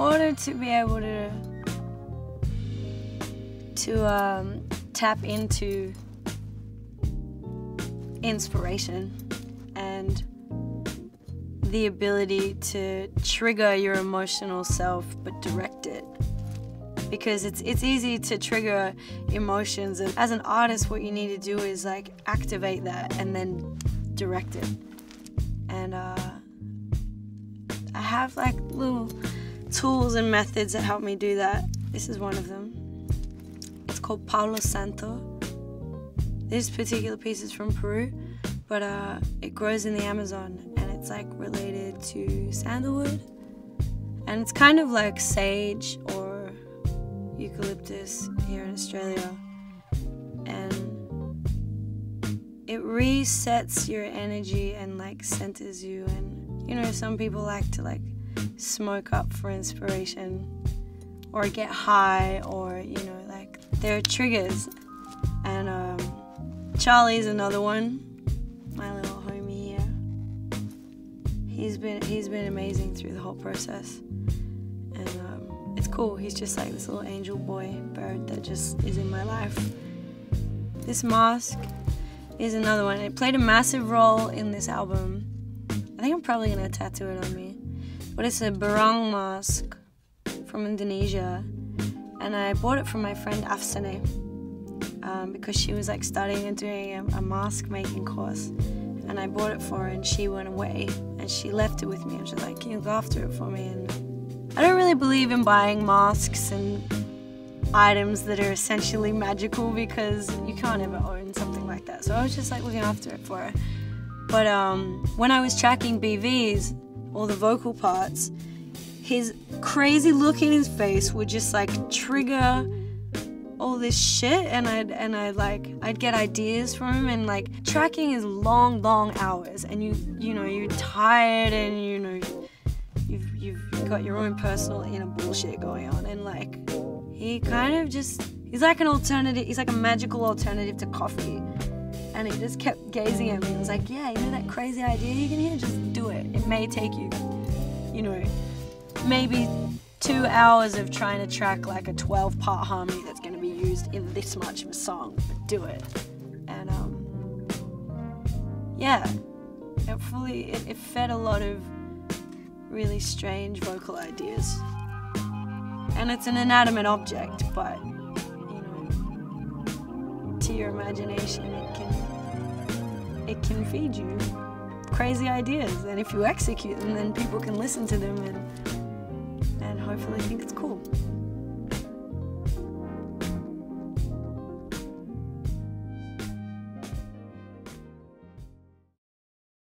order to be able to tap into inspiration and the ability to trigger your emotional self but direct it, because it's easy to trigger emotions, and as an artist what you need to do is like activate that and then direct it. And I have like little tools and methods that help me do that. This is one of them. It's called Palo Santo. This particular piece is from Peru, but it grows in the Amazon, and it's like related to sandalwood, and it's kind of like sage or eucalyptus here in Australia, and it resets your energy and like centers you. And you know, some people like to like smoke up for inspiration or get high, or you know, like there are triggers. And Charlie's another one, my little homie here. He's been amazing through the whole process, and it's cool. He's just like this little angel boy bird that just is in my life. This mask is another one. It played a massive role in this album. I think I'm probably gonna tattoo it on me, but it's a barong mask from Indonesia, and I bought it from my friend Afsane. Because she was like studying and doing a mask making course, and I bought it for her, and she went away and she left it with me, and she's like, can you look after it for me? And I don't really believe in buying masks and items that are essentially magical, because you can't ever own something like that, so I was just like looking after it for her. But when I was tracking BV's, all the vocal parts, his crazy look in his face would just like trigger all this shit, and I'd get ideas from him. And like tracking is long hours, and you know you're tired, and you know you've got your own personal inner bullshit going on, and like he's like an alternative, he's like a magical alternative to coffee. And he just kept gazing at me and was like, yeah, you know that crazy idea you can hear, just do it. It may take you, you know, maybe 2 hours of trying to track like a 12-part harmony that's going to be used in this much of a song, but do it. And yeah, it fed a lot of really strange vocal ideas. And it's an inanimate object, but you know, to your imagination it can feed you crazy ideas, and if you execute them, then people can listen to them and hopefully think it's cool.